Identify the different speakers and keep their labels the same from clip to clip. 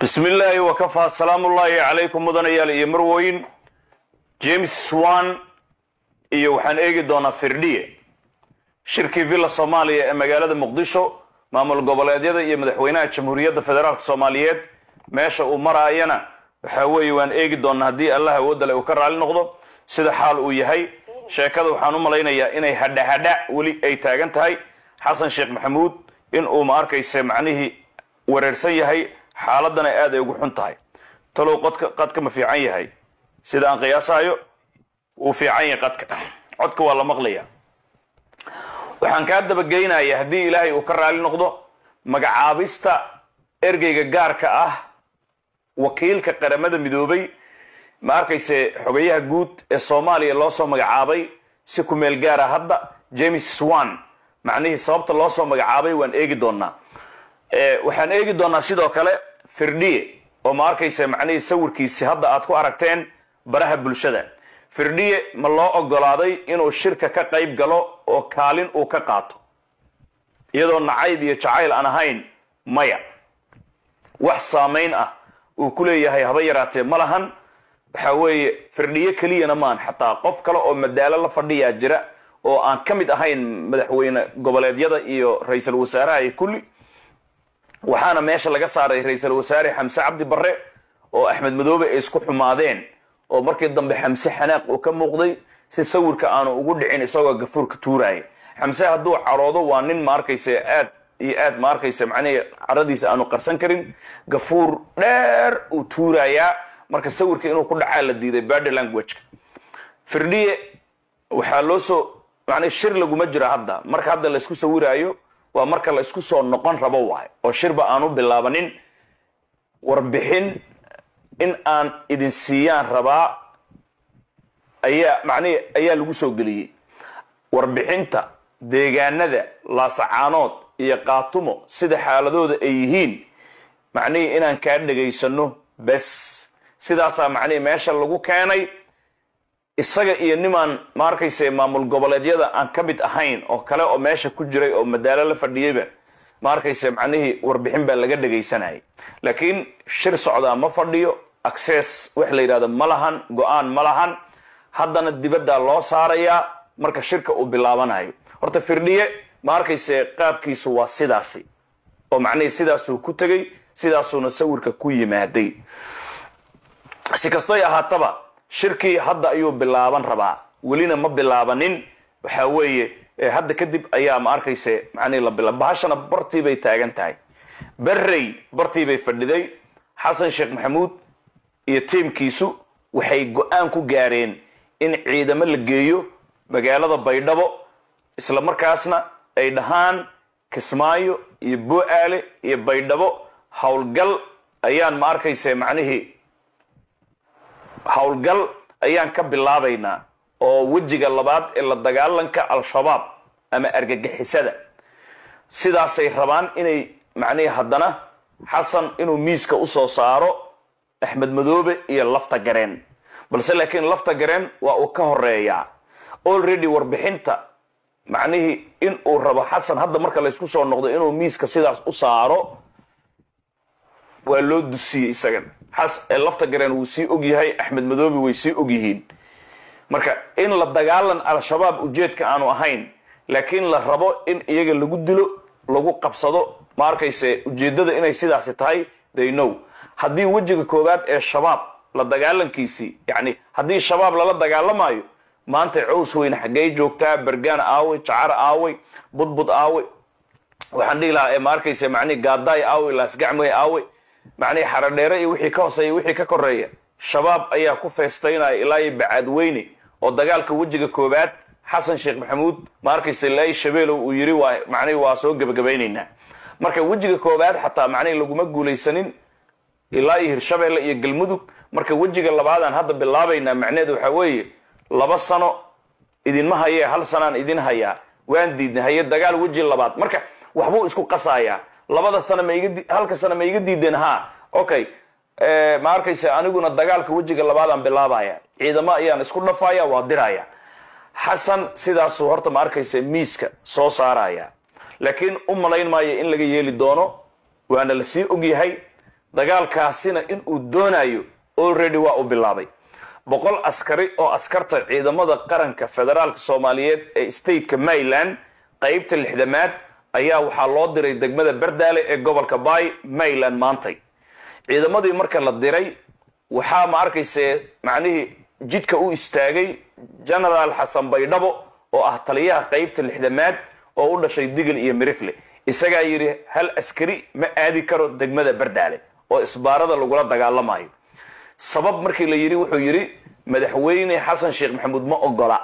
Speaker 1: بسم الله وكفى سلام الله عليكم مدنيال iyo marweyn James Swan iyo waxaan eegi doonaa firdhiye shirkii Villa Soomaaliya ee magaalada Muqdisho maamul goboleedyada iyo madaxweynaha Jamhuuriyadda Federaalka Soomaaliyeed meesha uu maraayana waxa weeye waan eegi doonaa hadii Allah wadale uu ka raali noqdo sida xaal uu yahay sheekada waxaan u maleynayaa inay hadha wali ay taagan tahay Xasan Sheekh Maxamuud in uu ma arkaysa macnihii wareersan yahay xaaladana aad ay ugu xun tahay talow qadka ma fiican yahay sida aan qiyaasayo uu fiican yahay codka waa la maqlayaa waxaan ka daba geynayaa hadii Ilaahay uu ka raali noqdo magacaabista ergeyga gaarka ah wakiilka qaramada midoobay ma arkayse xogayaha guud ee Soomaaliya loo soo magacaabay si ku meel gaar ah hadda James Swan macnaheedu sababta loo soo magacaabay waan eegi doonaa waxaan eegi doonaa sidoo kale firdhiye oo ma arkaysa macnaheedu sawirkiisa hadda aad ku aragteen baraha bulshada firdhiye ma loo ogolaaday inuu shirka ka qayb galo oo kaalin uu ka qaato iyadoo nacayb iyo jacayl aan ahayn maya wax saameyn ah uu ku leeyahay haba yaraatee malahan waxa weeye firdhiye kaliyana maan xataa qof kale oo madaalo la fadhiya jira oo aan kamid ahayn madaxweyne goboleedyada iyo ra'iisul wasaaraha ay kulli waxaana meesha laga saaray ra'iisul wasaare Xamse Cabdi Barre oo Axmed Madoobe ay isku xumaadeen oo markii dambe Xamse xanaaq uu ka muuqday si sawirka aanu ugu dhicin isagoo gafuurka tuuray Xamse haduu caroodo waa nin ma arkaysa aad ma arkaysa macnaheedu caradiisa aanu qarsan karin gafuur dheer uu tuuraya marka sawirka inuu ku dhacaa la diiday body language firdhiye waxa loo soo macnaheedu shir lagu ma jiro hadda marka hadda la isku sawiraayo waa marka la isku soo noqon rabo waay oo shirba aanu bilaabanin warbixin in aan idin siiyaan rabaa ayaa lagu soo galiyay warbixinta deegaanada laasacaanood iyo qaatumo sida xaaladooda ay yihiin macnaheedu inaan ka dhageysano bas sidaas macnaheedu meesha lagu keenay isaga iyo niman ma arkaysa maamul goboleedyada aan kamid ahayn oo kale oo meesha ku jiray oo madaalo la fadhiyayba ma arkaysa macnaheedu warbixin baa laga dhageysanay laakiin shir socda ma fadhiyo access wax la yiraahdo malahan go'aan malahan haddana dibadda loo saaraya marka shirka uu bilaabanayo horta firdhiye ma arkaysa qaabkiisu waa sidaasi oo macnaheedu sidaas uu ku tagay sidaasuna sawirka ku yimaaday si kasto ay ahaataba shirkii hadda ayuu bilaaban rabaa walina ma bilaabanin waxa weeye hadda kadib ayaa ma arkaysa macnaheedu la bilaab bahashana bartii bay taagan tahay barrey bartii bay fadhiday Xasan Sheekh Maxamuud iyo teamkiisu waxay go'aan ku gaareen in ciidamo la geeyo magaalada Baydhabo isla markaasna ay dhahaan Kismaayo iyo Bu'aale iyo Baydhabo hawlgal ayaan ma arkaysa macnaheedu hawlgal ayaan ka bilaabaynaa oo wajiga labaad ee la dagaalanka al-shabaab ama argagixisada sidaas ay rabaan inay macnaheedu haddana Xasan inuu miiska u soo saaro Axmed Madoobe iyo lafta gareen balse laakiin lafta gareen waa uu ka horeeya already warbixinta macnaheedu in uu rabo Xasan hadda marka la isku soo noqdo inuu miiska sidaas u saaro waa loo dusiyay isagan lafta gareen uu sii og yahay Axmed Madoobe way sii og yihiin marka in la dagaalan al-shabaab ujeedka aanu ahayn laakiin la rabo in iyaga lagu dilo lagu qabsado ma arkaysa ujeedada inay sidaas tahay they know hadii wajiga koobaad ee shabaab la dagaalankiisi yani hadii shabaab la dagaalamayo maanta cows weyn xagee joogtaa Bergaan aaway Jacar aaway budbud aaway waxaan dhiilaa ma arkaysa macni gaaday aaway laas gacmay aaway macni xaradheere iyo wixii ka hooseeyay wixii ka koreeya shabaab ayaa ku feestaynay ilaa bacad weyne oo dagaalka wajiga koobaad Xasan Sheekh Maxamuud ma arkaysa ilaa shabeelo uu yiri waa macni waa soo gabagabeynayna marka wajiga koobaad xataa macni laguma guuleysanin ilaa Hirshabeelle iyo Galmudug marka wajiga labaadaan hadda bilaabayna macnaheedu waxa weeye 2 sano idin ma hayee hal sanaan idin hayaa waan diidnahay dagaal waji labaad marka waxbuu isku qasaaya 2 sano halka sano ma iga diideen ha okay ma arkaysa aniguna dagaalka wajiga labaadaan bilaabaya ciidamo ayaan isku dhafaaya waa diraya Xasan sidaas horta ma arkaysa miiska soo saaraya laakiin u malayn maayo in laga yeeli doono waana la sii og yahay dagaalkaasina in uu doonayo already waa u bilaabay 100 askari oo askarta ciidamada qaranka federaalka Soomaaliyeed ee state-ka Maryland qaybta 6aad ayaa waxaa loo diray degmada Bardaale ee gobolka Bay Maryland maantay ciidamadii marka la diray waxaa ma arkaysay macnihii jidka uu istaagay General Xasan Baydhabo oo ah taliyaha qaybta 6aad oo u dhashay Digil iyo Mirifle isaga yiri hal askari ma aadi karo degmada Bardaale oo isbaarada lagula dagaalamayo sabab markii la yiri wuxuu yiri madaxweyne Xasan Sheekh Maxamuud ma ogola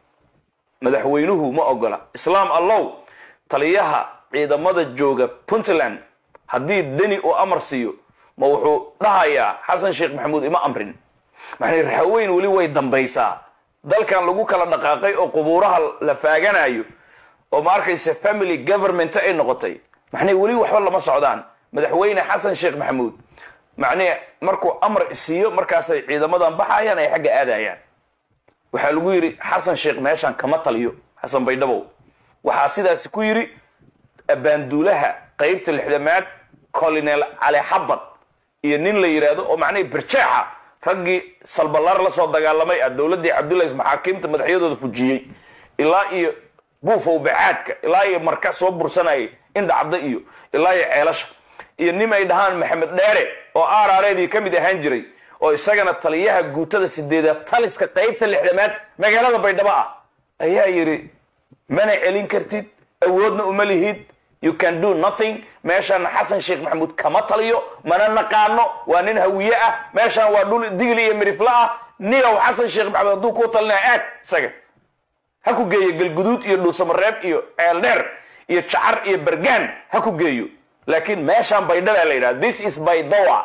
Speaker 1: madaxweynuhu ma ogola islaam allah taliyaha ciidamada jooga Puntland hadii dani oo amar siiyo ma wuxuu dhahayaa Xasan Sheekh Maxamuud ima amrin maxay raxweyn wali way dambaysaa dalkan lagu kala dhaqaaqay oo qubuuraha la faaganayo oo ma arkaysa family government ay noqotay maxay wali waxba lama socdaan madaxweyne Xasan Sheekh Maxamuud macnaa markuu amar isiyo markaas ay ciidamadan baxayaan ay xagga aadayaan waxa lagu yiri Xasan Sheekh meeshan kama taliyo Xasan Baydhabo waxa sidaas ku yiri abaanduulaha qaybta 6aad Colonel Ali Xabad iyo nin la yiraahdo oo macnaa birjeexa ragii salbalaar la soo dagaalamay dawladii Cabdullaahi maxaakiimta madaxyadooda fujiyay ilaa iyo buufow bacaadka ilaa iyo marka soo bursanay inda cabda iyo ilaa iyo ceelasha iyo nimay dhahaan Maxamed Dheere oo aarareedii kamid ahaan jiray oo isagana taliyaha guutada 8 taliska qaybta 6aad magaalada Baydhabo ayaa yiri mana elin kartid awoodna uma lihid you can do nothing meeshan Xasan Sheekh Maxamuud kama taliyo mana naqaano waa nin hawiye meeshan waa dhul Digil iyo Mirifle niyow Xasan Sheekh Maxamuud duu ku talnaa aad isaga ha ku geeyo Galguduud iyo Dhuusamareeb iyo Ceeldheer iyo Jacar iyo Bargaan ha ku geeyo laakiin meeshan Baydhabo la yiraahdo this is Baydhabo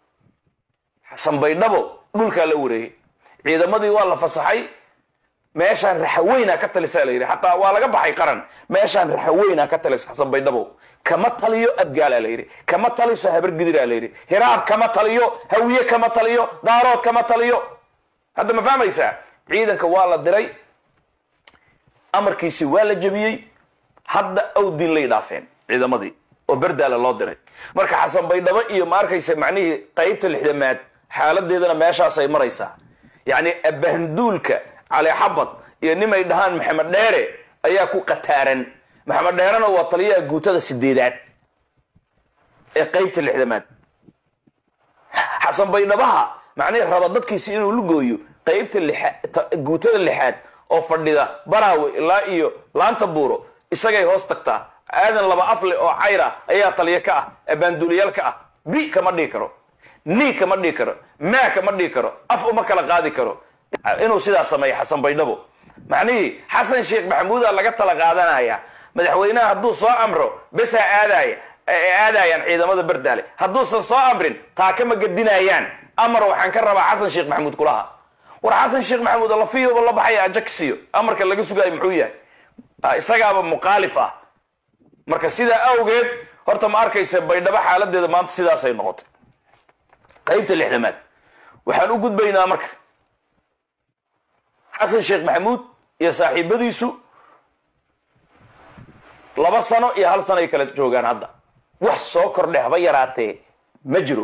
Speaker 1: Xasan Baydhabo dhulka la wareeyay ciidamadii waa la fasaxay meeshan raxweyna ka talisaa la yiri hatta waa laga baxay qaran meeshan raxweyna ka talis Xasan Baydhabo kama taliyo adgaal la yiri kama taliso habar gidir la yiri hiraab kama taliyo hawiye kama taliyo daarood kama taliyo hadda ma fahmaysaa ciidanka waa la diray amarkiisi waa la jabiyay hadda awdin lay dhaafeen ciidamadii oo Bardaale loo diray marka Xasan Baydhabo iyo ma arkaysa macnihii qaybta 6aad xaaladeedana meeshaas ay maraysaa yani abaanduulka علي حبط iyo nimay dhahaan Maxamed Dheere ayaa ku qataaran Maxamed Dheerena waa taliyaha guutada 8aad ee qaybta 6aad Xasan Baydhabo macnii raba dadkiisa inuu lugooyo qaybta guutada 6aad oo fadhida Baraawe ilaa iyo Laanta Buuro isagay hoos tagtaa aadan laba afle oo cayra ayaa taliye ka abaanduuliyal ka bi kama dhigi karo ni kama dhigi karo ma kama dhigi karo af uma kala qaadi karo inuu sidaas sameeyo Xasan Baydhabo macnii Xasan Sheekh Maxamuud laga tala qaadanaya madaxweynaha hadduu soo amro bas aadayaan ciidamada Bardaale hadduu soo amrin taa kama gadinayaan amar waxaan ka rabaa Xasan Sheekh Maxamuud kulaha war Xasan Sheekh Maxamuud la fiyo wala baxay ajaxiyo amarka laga sugay muxuu yahay isagaaba muqaalif marka sida awgeed horta ma arkaysa Baydhabo xaaladeeda maanta sidaas ay noqotay qaybta 6aad waxaan u gudbaynaa marka Xasan Sheekh Maxamuud iyo saaxiibadiisu 2 sano iyo 1 sano ay kala joogaan hadda wax soo kordhay haba yaraatee ma jiro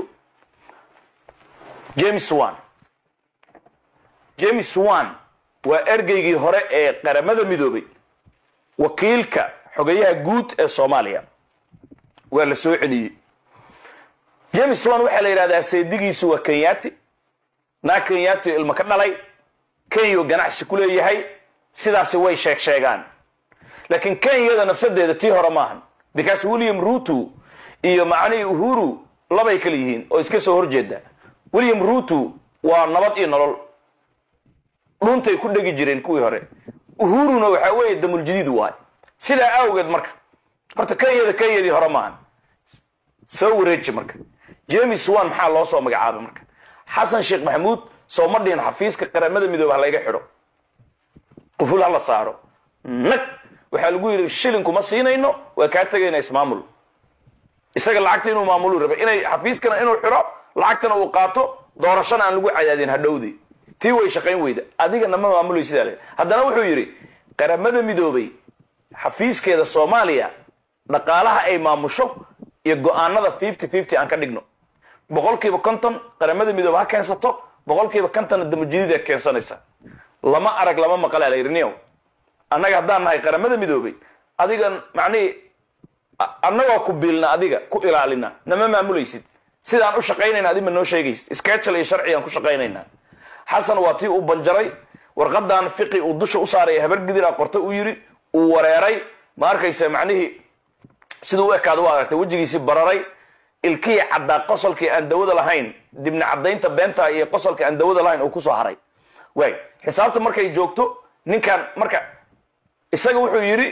Speaker 1: James Wan waa ergeygii hore ee qaramada midoobay wakiilka xogayaha guud ee Soomaaliya waa la soo celiyay James Wan waxa la yiraahdaa saydigiisu waa Kenyaati ilma ka dhalay Kenya ganacsi ku leeyahay sidaas way sheegaan laakiin Kenya nafsadeeda tii hore maahan because William Ruto iyo macni Uhuru labay kala yihiin oo iska soo horjeeda William Ruto waa nabad iyo nolol dhuntay ku dhigi jireen kuwii hore Uhuruna waxa weeye damul jadiid waay sida awgeed marka horta Kenyadii hore maahan soo wareejay marka James Wan maxaa loo soo magacaabay marka Xasan Sheekh Maxamuud soo madhin xafiiska qaramada midoobay laga xiro quful la saaro nag waxa lagu yiri shilinku ma siinayno waa ka tagaynaa ismaamul isaga lacagta inuu maamulo raba inay xafiiskana inuu xiro lacagtana uu qaato doorashana aan lagu cadaadin hadhowdi tii way shaqayn weyda adiga nama maamulo sidaale haddana wuxuu yiri qaramada midoobay xafiiskeeda Soomaaliya dhaqaalaha ay maamusho iyo go'aanada 50-50 aan ka dhigno boqolkiiba konton qaramada midoobe ha keensato boqolkiiba kontonna damajidida keensanaysa lama arag lama maqalaa la yirniyo annaga haddaan nahay qaramada midoobay adigan macnii annagoo ku biilna adiga ku ilaalina nama maamulaysid sidaan u shaqaynayna adima noo sheegaysid schedule iyo sharciyan ku shaqaynayna xasan waa tii uu banjaray warqadan fiqi uu dusha u saaray habar gidira qorto uu yiri uu wareeray ma arkaysa macnii sidoo ekaad u aragtay wajigiisi bararay ilkii cadda qosolkii aan dawada lahayn dibna cadaynta beenta iyo qosolkii aan dawada lahayn uu ku soo haray way xisaabta markay joogto ninkan marka isaga wuxuu yiri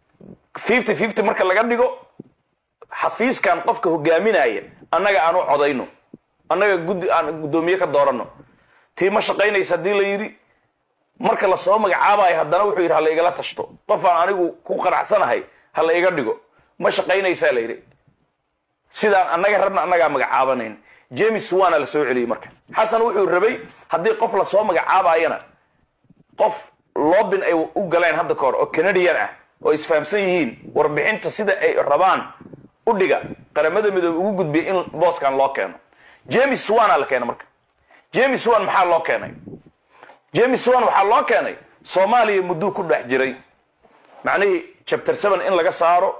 Speaker 1: 50-50 marka laga dhigo xafiiskan qofka hogaaminaya annaga aanu codayno annaga gudoomiye ka doorano tii ma shaqaynaysa hadii la yiri marka la soo magacaabayo haddana wuxuu yiri hal igala tashto qof aan anigu ku qanacsanahay hal iga dhigo ma shaqaynaysa la yiri sidaan annaga rabna annaga magacaabanayn James Wan la soo celiyay marka xasan wuxuu rabay hadii qof la soo magacaabayana qof lobin ay u galeen hadda koor oo Canadian ah oo isfahamsan yihiin warbixinta sida ay rabaan u dhiga qaramada midoobe ugu gudbiyo in booskan loo keeno James Wan la keenay marka James Wan maxaa loo keenay James Wan waxa loo keenay Soomaaliya muddo ku dhex jiray macnii chapter 7 in laga saaro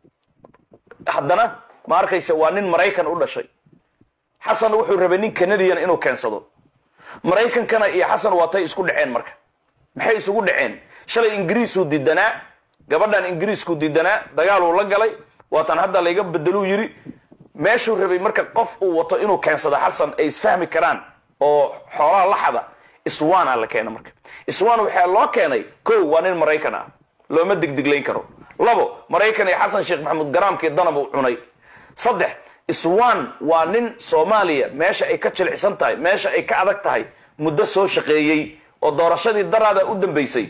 Speaker 1: haddana ma arkaysa waa nin Mareykan u dhashay xasan wuxuu rabay nin Canadian inuu keensado Mareykankana iyo xasan waatay isku dhaceen marka maxay isugu dhaceen shalay Ingiriisku diidanaa gabadhan Ingiriisku diidanaa dagaal uu la galay waatan hadda la iga bedelo yiri meeshuu rabay marka qof uu wato inuu keensado xasan ay isfahmi karaan oo xoolaha la xada iswaan la keenay marka iswaan waxa loo keenay waa nin Mareykan ah looma digdigleyn karo labo Mareykan iyo xasan Sheekh Maxamuud garaamkii danab uu cunay saddex iswaan waa nin Soomaaliya meesha ay ka jilicsan tahay meesha ay ka adag tahay muddo soo shaqeeyay oo doorashadii daraada u dambeysay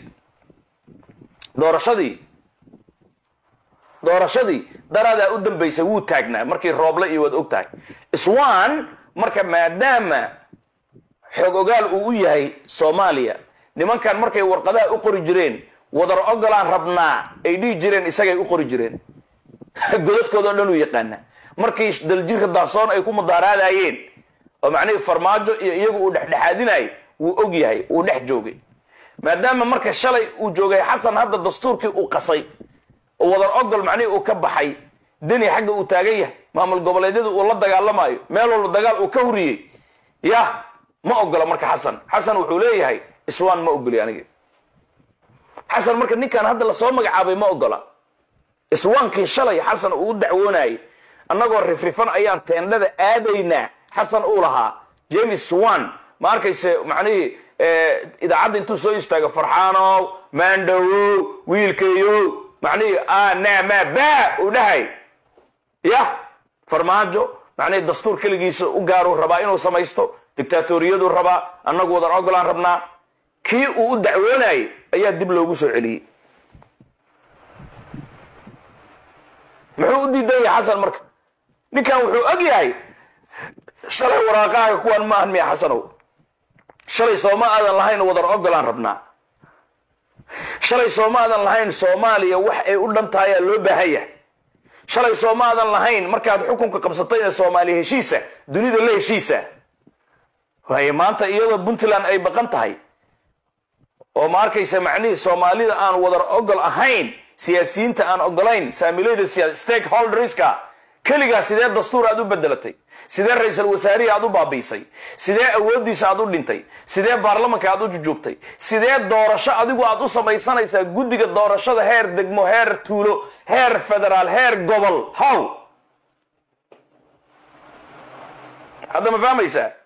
Speaker 1: doorashadii daraada u dambeysay wuu taagnaa markii rooble iyo wad ogtahay iswaan marka maadaama xog ogaal uu u yahay Soomaaliya nimankan markay warqadaha u qori jireen wadar ogolaan rabnaa ay dhigi jireen isagay u qori jireen godadkooda dhan u yaqaana markii daljirka daarsoon ay ku mudaaraadayeen oo macnii farmaajo iyo iyagu u dhexdhexaadinay wuu og yahay uu dhex joogay maadaama marka shalay uu joogay xasan hadda dastuurkii uu qasay oo wadar ogol macnii uu ka baxay dani xagga uu taagan yahay maamul goboleedyadu uu la dagaalamayo meel walba dagaal uu ka huriyay ya ma ogola marka xasan wuxuu leeyahay iswaan ma ogoli aniga xasan marka ninkan hadda la soo magacaabay ma ogola iswaankii shalay xasan uu dacwoonay annagoo rifrifan ayaan teendhada aadayna xasan uu lahaa James Wan ma arkayse macnii idaacadda intuu soo istaago farxaano maandow wiilkayo macnii ma ba u dhahay ya farmaajo macnii dastuur kaligiisa u gaaro rabaa inuu samaysto dictatoriyadu rabaa annagu wadan ogolaan rabnaa kii uu dacwoonay ayaa dib loogu soo celiyay muxuu u diiday xasan marka ninkan wuxuu og yahay shalay waraaqaha kuwan ma ahan miya xasanow shalay sooma aadan lahayn wadan ogolaan rabnaa shalay sooma aadan lahayn Soomaaliya wax ay u dhantahay loo baahaya shalay sooma aadan lahayn markaad xukunka qabsatay Soomaaliya heshiisa dunida la heshiisa way maanta iyadoo Puntland ay baqan tahay oo ma arkaysa macnii Soomaalida aan wadar ogol ahayn siyaasiyiinta aan ogolayn saamilayda stakeholderska kaliya sidee dastuur aad u bedelatay sidee ra'iisul wasaarihi aad u baabiisay sidee awoodiisa aad u dhintay sidee baarlamaanka aad u joogtay sidee doorasho adigu aad u samaysanaysaa guddiga doorashada heer degmo heer tuulo heer federaal heer gobol how hadda ma fahmaysaa